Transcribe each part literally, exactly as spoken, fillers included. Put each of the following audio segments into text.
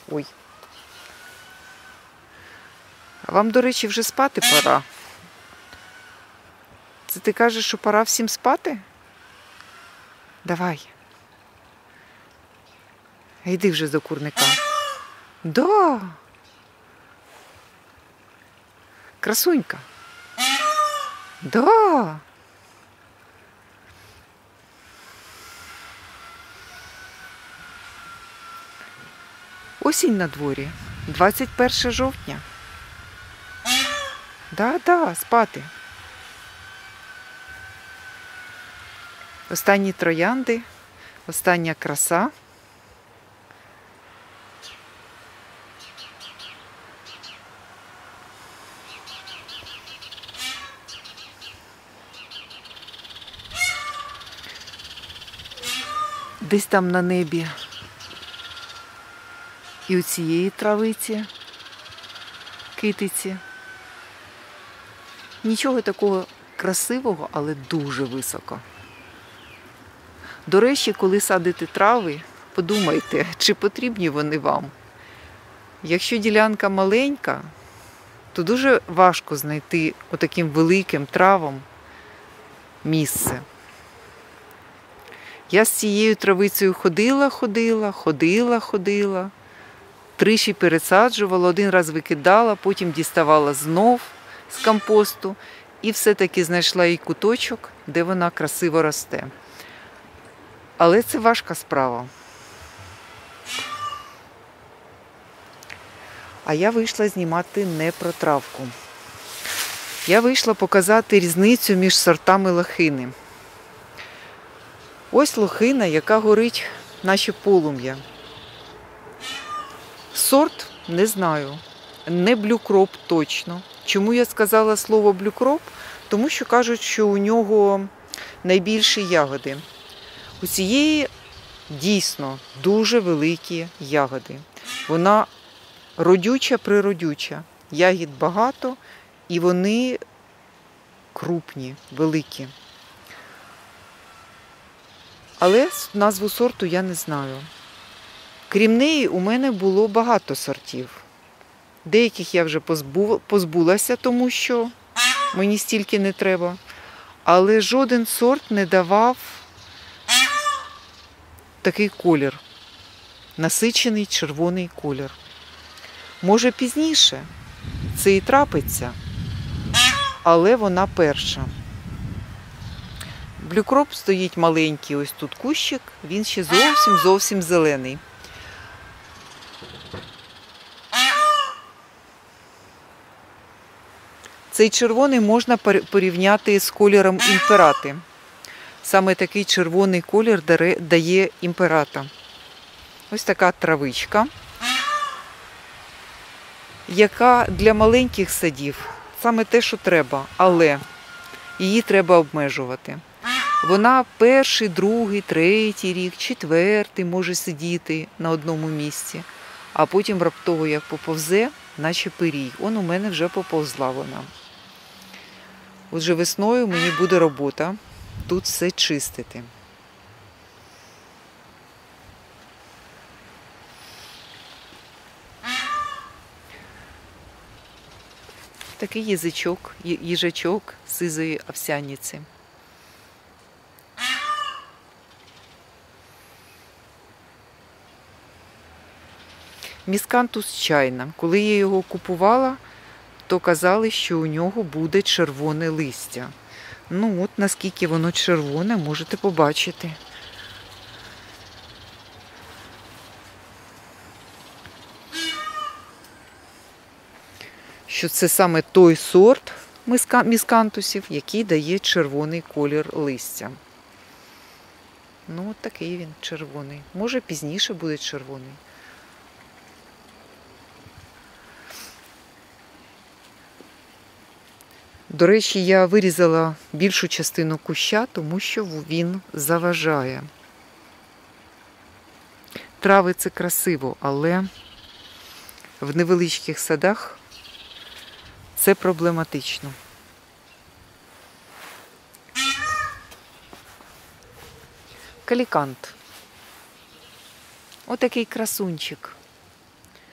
Ой. А вам, до речі, вже спати пора. Це ти кажеш, що пора всім спати? Давай. Йди вже до курника. Да. Красунька. Да. Осінь на дворі. двадцять перше жовтня. Да, да, спати. Останні троянди, остання краса. Десь там на небі і у цієї травиці, китиці. Нічого такого красивого, але дуже високо. До речі, коли садите трави, подумайте, чи потрібні вони вам. Якщо ділянка маленька, то дуже важко знайти отаким великим травам місце. Я з цією травицею ходила, ходила, ходила, ходила, тричі пересаджувала, один раз викидала, потім діставала знов з компосту і все-таки знайшла їй куточок, де вона красиво росте. Але це важка справа. А я вийшла знімати не про травку. Я вийшла показати різницю між сортами лохини. Ось лохина, яка горить, наче полум'я. Сорт не знаю. Не блюкроп точно. Чому я сказала слово блюкроп? Тому що кажуть, що у нього найбільші ягоди. У цієї дійсно дуже великі ягоди. Вона родюча-природюча. Ягід багато і вони крупні, великі. Але назву сорту я не знаю. Крім неї, у мене було багато сортів. Деяких я вже позбулася, тому що мені стільки не треба. Але жоден сорт не давав такий колір. Насичений червоний колір. Може пізніше це і трапиться, але вона перша. Блюкроп стоїть маленький, ось тут кущик, він ще зовсім-зовсім зелений. Цей червоний можна порівняти з кольором імперати. Саме такий червоний колір дає імперата. Ось така травичка, яка для маленьких садів саме те, що треба, але її треба обмежувати. Вона перший, другий, третій рік, четвертий може сидіти на одному місці, а потім раптово як поповзе, наче пирій. Он у мене вже поповзла вона. Отже, весною мені буде робота тут все чистити. Такий язичок, їжачок сизої овсяниці. Міскантус чайна. Коли я його купувала, то казали, що у нього буде червоне листя. Ну от наскільки воно червоне, можете побачити. Що це саме той сорт міскантусів, який дає червоний колір листя. Ну от такий він червоний. Може пізніше буде червоний. До речі, я вирізала більшу частину куща, тому що він заважає. Трави – це красиво, але в невеличких садах це проблематично. Калікант. Отакий красунчик.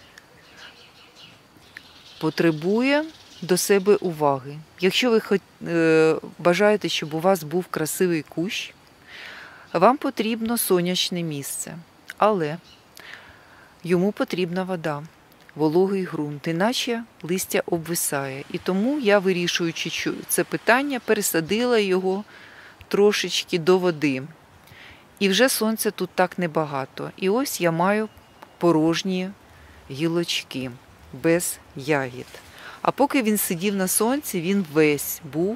потребує до себе уваги. Якщо ви хот- е, бажаєте, щоб у вас був красивий кущ, вам потрібно сонячне місце, але йому потрібна вода, вологий ґрунт, іначе листя обвисає. І тому я, вирішуючи чу- це питання, пересадила його трошечки до води. І вже сонця тут так небагато. І ось я маю порожні гілочки без ягід. А поки він сидів на сонці, він весь був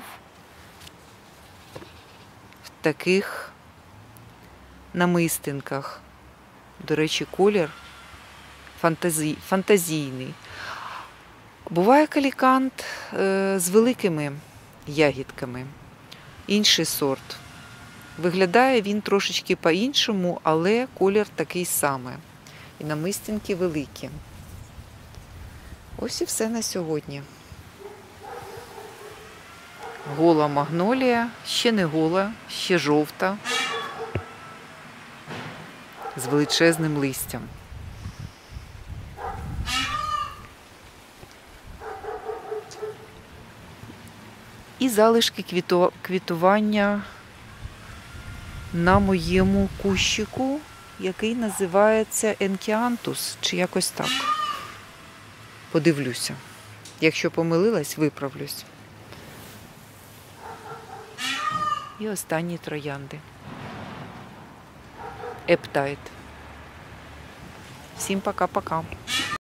в таких намистинках. До речі, колір фантазій, фантазійний. Буває калікант е, з великими ягідками. Інший сорт. Виглядає він трошечки по-іншому, але колір такий самий. І намистинки великі. Ось і все на сьогодні. Гола магнолія, ще не гола, ще жовта, з величезним листям. І залишки квіту... квітування на моєму кущику, який називається енкіантус, чи якось так. Подивлюся. Якщо помилилась, виправлюсь. І останні троянди. Ептайт. Всім пока-пока.